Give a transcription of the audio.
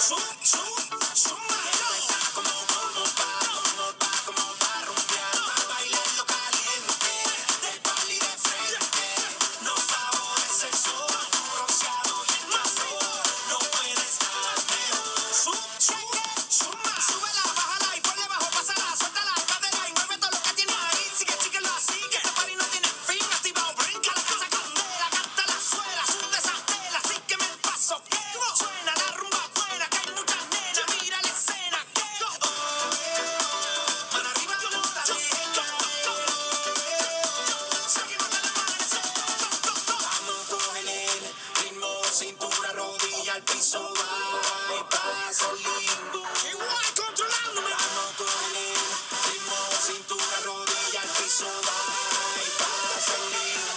Cintura, rodilla al piso, va y pasa lindo. Igual controlándome. Vamos con el ritmo, cintura, rodilla al piso, va y pasa lindo.